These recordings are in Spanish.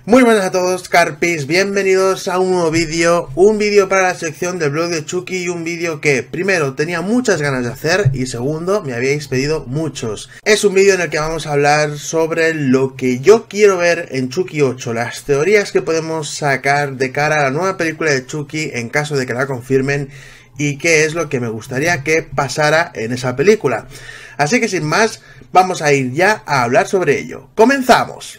Muy buenas a todos, Carpis, bienvenidos a un nuevo vídeo, para la sección del blog de Chucky y un vídeo que, primero, tenía muchas ganas de hacer y segundo, me habíais pedido muchos. Es un vídeo en el que vamos a hablar sobre lo que yo quiero ver en Chucky 8, las teorías que podemos sacar de cara a la nueva película de Chucky en caso de que la confirmen y qué es lo que me gustaría que pasara en esa película. Así que sin más, vamos a ir ya a hablar sobre ello. ¡Comenzamos!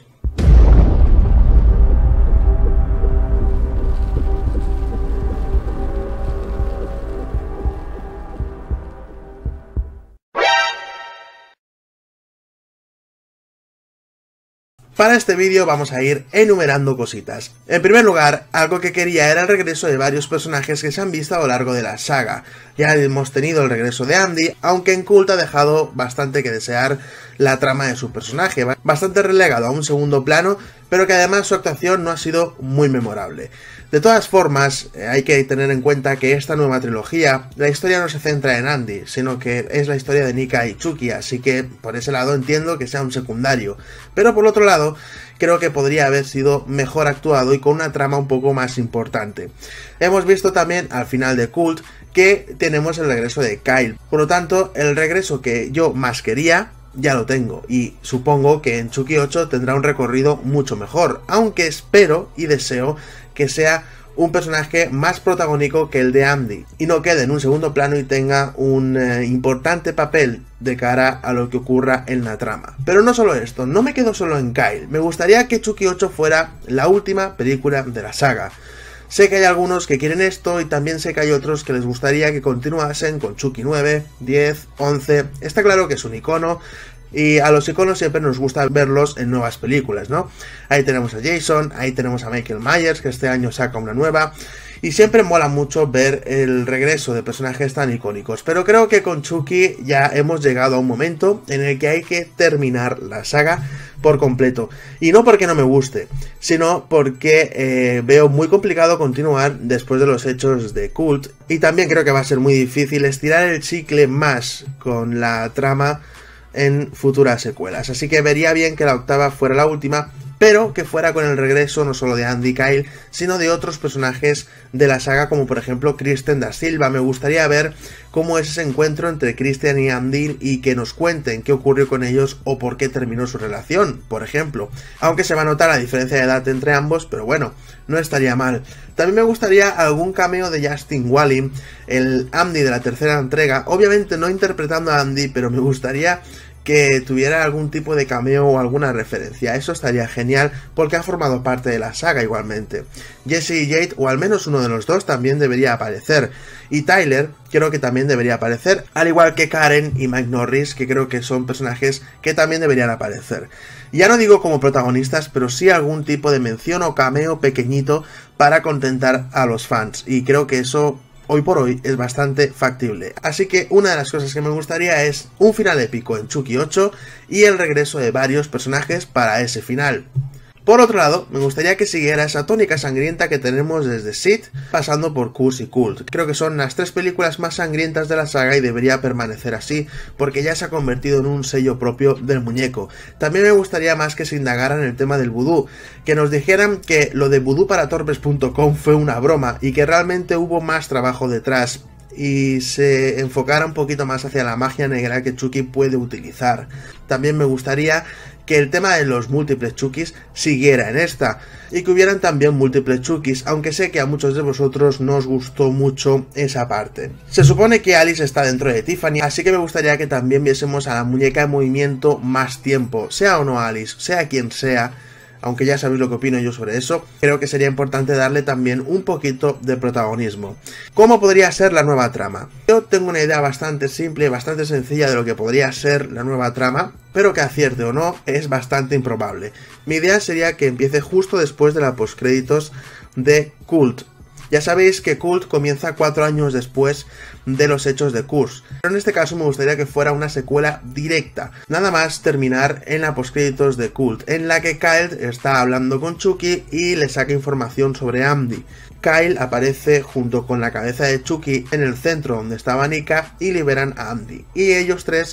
Para este vídeo vamos a ir enumerando cositas. En primer lugar, algo que quería era el regreso de varios personajes que se han visto a lo largo de la saga. Ya hemos tenido el regreso de Andy, aunque en Cult ha dejado bastante que desear la trama de su personaje, bastante relegado a un segundo plano, pero que además su actuación no ha sido muy memorable. De todas formas, hay que tener en cuenta que esta nueva trilogía, la historia no se centra en Andy, sino que es la historia de Nika y Chucky, así que por ese lado entiendo que sea un secundario. Pero por otro lado, creo que podría haber sido mejor actuado y con una trama un poco más importante. Hemos visto también al final de Cult que tenemos el regreso de Kyle, por lo tanto, el regreso que yo más quería ya lo tengo, y supongo que en Chucky 8 tendrá un recorrido mucho mejor, aunque espero y deseo que sea un personaje más protagónico que el de Andy, y no quede en un segundo plano y tenga un importante papel de cara a lo que ocurra en la trama. Pero no solo esto, no me quedo solo en Kyle, me gustaría que Chucky 8 fuera la última película de la saga. Sé que hay algunos que quieren esto y también sé que hay otros que les gustaría que continuasen con Chucky 9, 10, 11... Está claro que es un icono y a los iconos siempre nos gusta verlos en nuevas películas, ¿no? Ahí tenemos a Jason, ahí tenemos a Michael Myers, que este año saca una nueva, y siempre mola mucho ver el regreso de personajes tan icónicos. Pero creo que con Chucky ya hemos llegado a un momento en el que hay que terminar la saga por completo. Y no porque no me guste, sino porque veo muy complicado continuar después de los hechos de Cult. Y también creo que va a ser muy difícil estirar el chicle más con la trama en futuras secuelas. Así que vería bien que la octava fuera la última, pero que fuera con el regreso no solo de Andy y Kyle, sino de otros personajes de la saga, como por ejemplo Kristen da Silva. Me gustaría ver cómo es ese encuentro entre Kristen y Andy y que nos cuenten qué ocurrió con ellos o por qué terminó su relación, por ejemplo. Aunque se va a notar la diferencia de edad entre ambos, pero bueno, no estaría mal. También me gustaría algún cameo de Justin Whalin, el Andy de la tercera entrega, obviamente no interpretando a Andy, pero me gustaría que tuviera algún tipo de cameo o alguna referencia. Eso estaría genial porque ha formado parte de la saga igualmente. Jesse y Jade, o al menos uno de los dos, también debería aparecer. Y Tyler creo que también debería aparecer, al igual que Karen y Mike Norris, que creo que son personajes que también deberían aparecer. Ya no digo como protagonistas, pero sí algún tipo de mención o cameo pequeñito para contentar a los fans. Y creo que eso hoy por hoy es bastante factible. Así que una de las cosas que me gustaría es un final épico en Chucky 8 y el regreso de varios personajes para ese final. Por otro lado, me gustaría que siguiera esa tónica sangrienta que tenemos desde Sid, pasando por Curse y Cult. Creo que son las tres películas más sangrientas de la saga y debería permanecer así, porque ya se ha convertido en un sello propio del muñeco. También me gustaría más que se indagaran en el tema del vudú, que nos dijeran que lo de vudúparatorpes.com fue una broma y que realmente hubo más trabajo detrás y se enfocara un poquito más hacia la magia negra que Chucky puede utilizar. También me gustaría que el tema de los múltiples Chuckys siguiera en esta, y que hubieran también múltiples Chuckys, aunque sé que a muchos de vosotros no os gustó mucho esa parte. Se supone que Alice está dentro de Tiffany, así que me gustaría que también viésemos a la muñeca en movimiento más tiempo, sea o no Alice, sea quien sea. Aunque ya sabéis lo que opino yo sobre eso, creo que sería importante darle también un poquito de protagonismo. ¿Cómo podría ser la nueva trama? Yo tengo una idea bastante simple y bastante sencilla de lo que podría ser la nueva trama, pero que acierte o no es bastante improbable. Mi idea sería que empiece justo después de la postcréditos de Cult. Ya sabéis que Cult comienza 4 años después de los hechos de Curse, pero en este caso me gustaría que fuera una secuela directa, nada más terminar en la postcréditos de Cult, en la que Kyle está hablando con Chucky y le saca información sobre Andy. Kyle aparece junto con la cabeza de Chucky en el centro donde estaba Nika y liberan a Andy, y ellos tres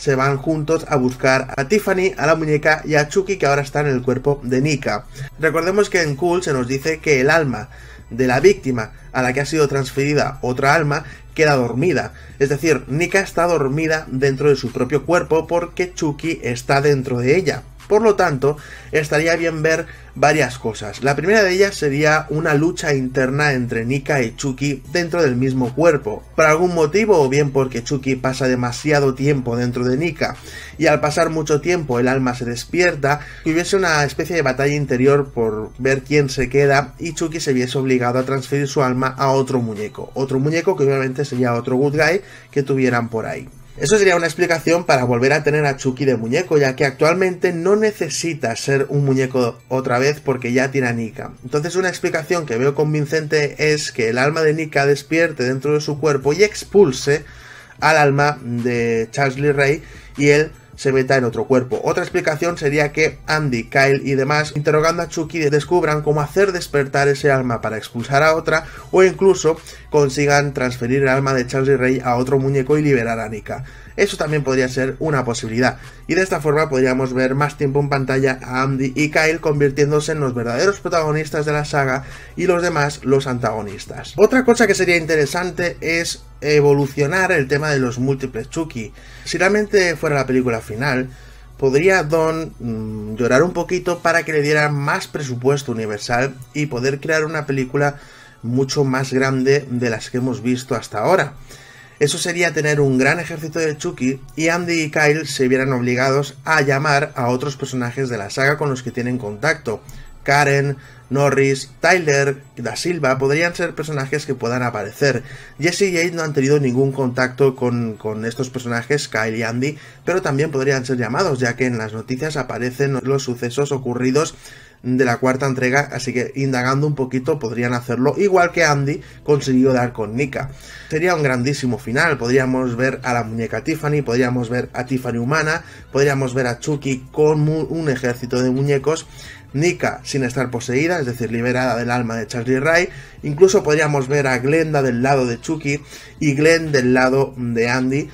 se van juntos a buscar a Tiffany, a la muñeca y a Chucky, que ahora está en el cuerpo de Nika. Recordemos que en Cult se nos dice que el alma de la víctima a la que ha sido transferida otra alma queda dormida, es decir, Nika está dormida dentro de su propio cuerpo porque Chucky está dentro de ella. Por lo tanto, estaría bien ver varias cosas. La primera de ellas sería una lucha interna entre Nika y Chucky dentro del mismo cuerpo. Por algún motivo, o bien porque Chucky pasa demasiado tiempo dentro de Nika y al pasar mucho tiempo el alma se despierta, que hubiese una especie de batalla interior por ver quién se queda y Chucky se viese obligado a transferir su alma a otro muñeco que obviamente sería otro good guy que tuvieran por ahí. Eso sería una explicación para volver a tener a Chucky de muñeco, ya que actualmente no necesita ser un muñeco otra vez porque ya tiene a Nika. Entonces una explicación que veo convincente es que el alma de Nika despierte dentro de su cuerpo y expulse al alma de Charles Lee Ray y él se meta en otro cuerpo. Otra explicación sería que Andy, Kyle y demás, interrogando a Chucky, descubran cómo hacer despertar ese alma para expulsar a otra, o incluso consigan transferir el alma de Charles Lee Ray a otro muñeco y liberar a Nika. Eso también podría ser una posibilidad, y de esta forma podríamos ver más tiempo en pantalla a Andy y Kyle convirtiéndose en los verdaderos protagonistas de la saga y los demás los antagonistas. Otra cosa que sería interesante es evolucionar el tema de los múltiples Chucky. Si realmente fuera la película final, podría Don llorar un poquito para que le dieran más presupuesto Universal y poder crear una película mucho más grande de las que hemos visto hasta ahora. Eso sería tener un gran ejército de Chucky y Andy y Kyle se vieran obligados a llamar a otros personajes de la saga con los que tienen contacto. Karen, Norris, Tyler, Da Silva podrían ser personajes que puedan aparecer. Jesse y Jade no han tenido ningún contacto con estos personajes, Kyle y Andy, pero también podrían ser llamados, ya que en las noticias aparecen los sucesos ocurridos de la cuarta entrega, así que indagando un poquito podrían hacerlo, igual que Andy consiguió dar con Nika. Sería un grandísimo final, podríamos ver a la muñeca Tiffany, podríamos ver a Tiffany humana, podríamos ver a Chucky con un ejército de muñecos, Nika sin estar poseída, es decir, liberada del alma de Charles Lee Ray, incluso podríamos ver a Glenda del lado de Chucky y Glenn del lado de Andy,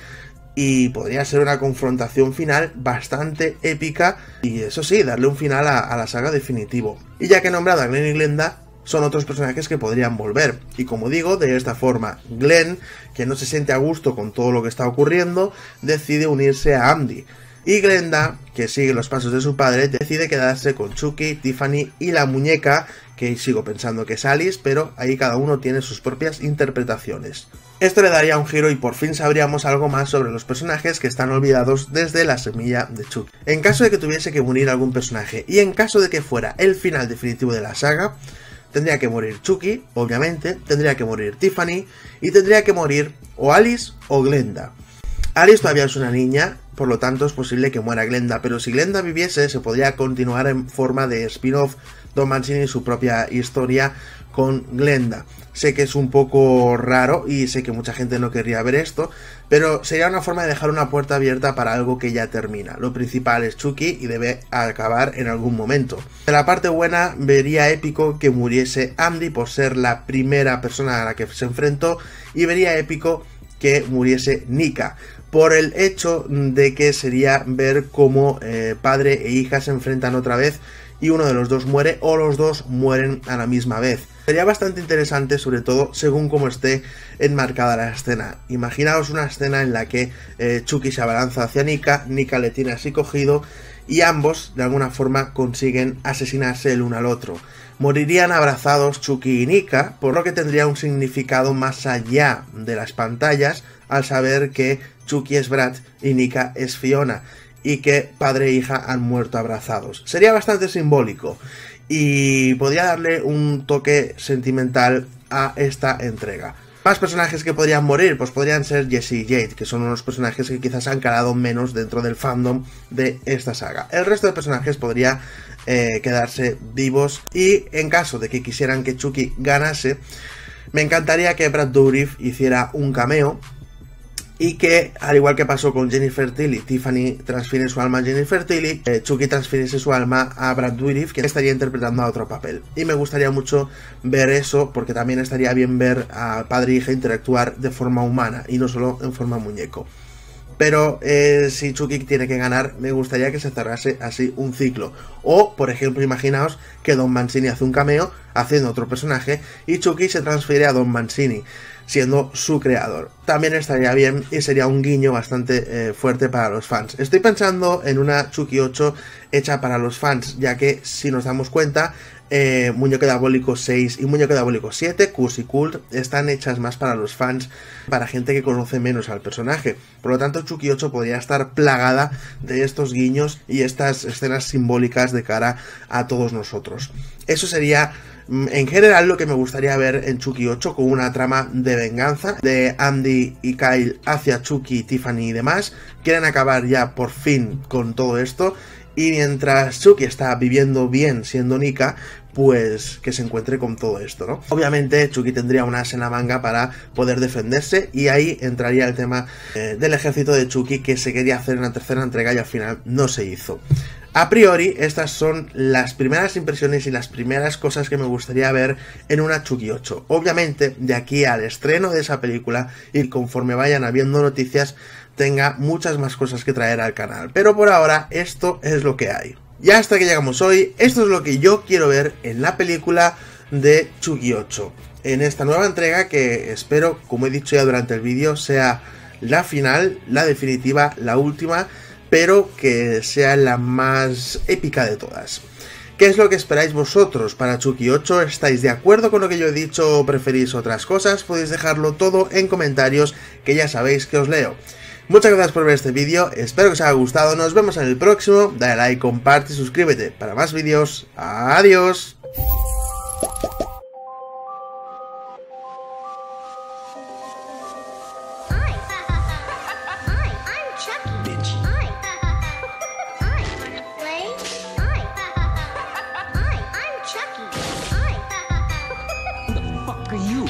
y podría ser una confrontación final bastante épica y eso sí, darle un final a la saga definitivo. Y ya que he nombrado a Glenn y Glenda, son otros personajes que podrían volver. Y como digo, de esta forma, Glenn, que no se siente a gusto con todo lo que está ocurriendo, decide unirse a Andy. Y Glenda, que sigue los pasos de su padre, decide quedarse con Chucky, Tiffany y la muñeca, que sigo pensando que es Alice, pero ahí cada uno tiene sus propias interpretaciones. Esto le daría un giro y por fin sabríamos algo más sobre los personajes que están olvidados desde la semilla de Chucky. En caso de que tuviese que morir algún personaje y en caso de que fuera el final definitivo de la saga, tendría que morir Chucky, obviamente, tendría que morir Tiffany y tendría que morir o Alice o Glenda. Alice todavía es una niña, por lo tanto es posible que muera Glenda, pero si Glenda viviese se podría continuar en forma de spin-off Don Mancini y su propia historia con Glenda. Sé que es un poco raro y sé que mucha gente no querría ver esto, pero sería una forma de dejar una puerta abierta para algo que ya termina. Lo principal es Chucky y debe acabar en algún momento. De la parte buena, vería épico que muriese Andy por ser la primera persona a la que se enfrentó y vería épico que muriese Nika, por el hecho de que sería ver cómo padre e hija se enfrentan otra vez y uno de los dos muere o los dos mueren a la misma vez. Sería bastante interesante, sobre todo según cómo esté enmarcada la escena. Imaginaos una escena en la que Chucky se abalanza hacia Nika, Nika le tiene así cogido y ambos de alguna forma consiguen asesinarse el uno al otro. Morirían abrazados Chucky y Nika, por lo que tendría un significado más allá de las pantallas al saber que Chucky es Brad y Nika es Fiona, y que padre e hija han muerto abrazados. Sería bastante simbólico y podría darle un toque sentimental a esta entrega. Más personajes que podrían morir, pues podrían ser Jesse y Jade, que son unos personajes que quizás han calado menos dentro del fandom de esta saga. El resto de personajes podría quedarse vivos y en caso de que quisieran que Chucky ganase, me encantaría que Brad Dourif hiciera un cameo y que, al igual que pasó con Jennifer Tilly, Tiffany transfiere su alma a Jennifer Tilly, Chucky transfiriese su alma a Brad Dourif, que estaría interpretando a otro papel. Y me gustaría mucho ver eso, porque también estaría bien ver a padre e hija interactuar de forma humana y no solo en forma muñeco. pero si Chucky tiene que ganar, me gustaría que se cerrase así un ciclo. O, por ejemplo, imaginaos que Don Mancini hace un cameo haciendo otro personaje y Chucky se transfiere a Don Mancini, siendo su creador. También estaría bien y sería un guiño bastante fuerte para los fans. Estoy pensando en una Chucky 8 hecha para los fans, ya que si nos damos cuenta, Muñeco Diabólico 6 y Muñeco Diabólico 7, Curse y Cult, están hechas más para los fans, para gente que conoce menos al personaje. Por lo tanto, Chucky 8 podría estar plagada de estos guiños y estas escenas simbólicas de cara a todos nosotros. Eso sería en general lo que me gustaría ver en Chucky 8, con una trama de venganza de Andy y Kyle hacia Chucky, Tiffany y demás. Quieren acabar ya por fin con todo esto, y mientras Chucky está viviendo bien siendo Nika, pues que se encuentre con todo esto, ¿no? Obviamente Chucky tendría un as en la manga para poder defenderse, y ahí entraría el tema del ejército de Chucky, que se quería hacer en la tercera entrega y al final no se hizo. A priori, estas son las primeras impresiones y las primeras cosas que me gustaría ver en una Chucky 8. Obviamente, de aquí al estreno de esa película, y conforme vayan habiendo noticias, tenga muchas más cosas que traer al canal. Pero por ahora, esto es lo que hay. Y hasta que llegamos hoy, esto es lo que yo quiero ver en la película de Chucky 8. En esta nueva entrega que espero, como he dicho ya durante el vídeo, sea la final, la definitiva, la última, pero que sea la más épica de todas. ¿Qué es lo que esperáis vosotros para Chucky 8? ¿Estáis de acuerdo con lo que yo he dicho o preferís otras cosas? Podéis dejarlo todo en comentarios, que ya sabéis que os leo. Muchas gracias por ver este vídeo, espero que os haya gustado, nos vemos en el próximo, dale like, comparte y suscríbete para más vídeos. ¡Adiós! Are you?